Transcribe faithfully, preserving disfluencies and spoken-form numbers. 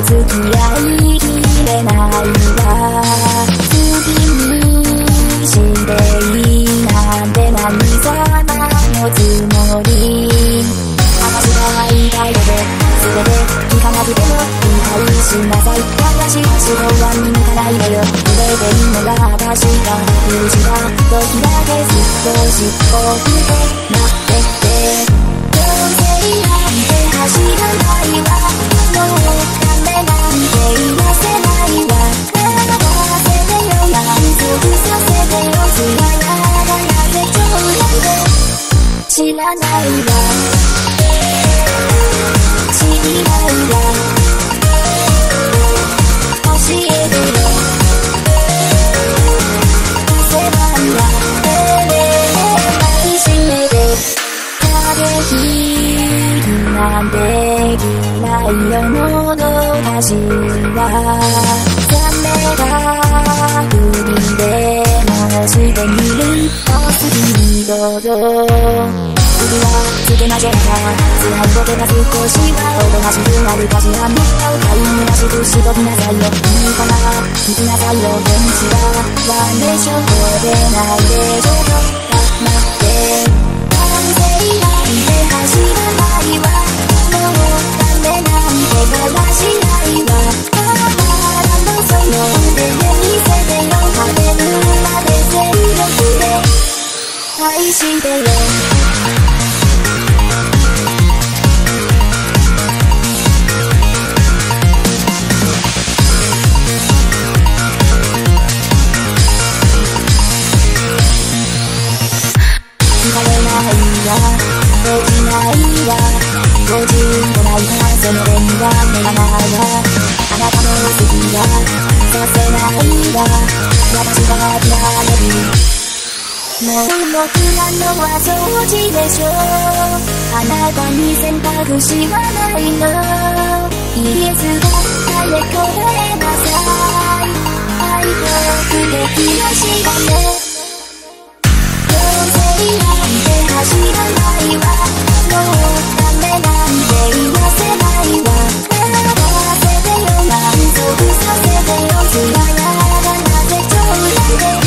付き合いきれないわ。好きにしていいなんて何様のつもり。私が言いたいこと全て聞かなくても理解しなさい。私指導は見抜かないでよ。触れていいのが私が許した時だけ少し大きくなってってどうせなんて走らないわ。もうダメなんて言わせないわ。笑わせてよ満足させてよ。つまらないぜちょうだいで知らないわ知らないわ教えてよ汗ばんだ抱きしめて風切りなんてきないよもどかしは冷めたふりでもしてみるお好きにどうぞ。次はつけましょうか。つらいボケが少しはおとなしくなるかしら。もっと飼い虚しくしときなさいよ。いいかな聞きなさいよ。電池はワンでしょうでないでしょうと黙って完成なんて走らないわ。もうダメなんてだらしないわ。ああのその腕で見せてよ。勝てるまで全力で愛してよ。できないわご自由もないわ。その恋が目がないわ。あなたの好きはさせないわ。私が嫌れるもう僕らのは掃除でしょ。あなたに選択肢はないの。イエスが誰これなさい。愛と不敵なしだね。どうせなんて走らないわ。もうダメなんて言わせないわ。笑わせてよ満足させてよ。つらららなぜちょうだいで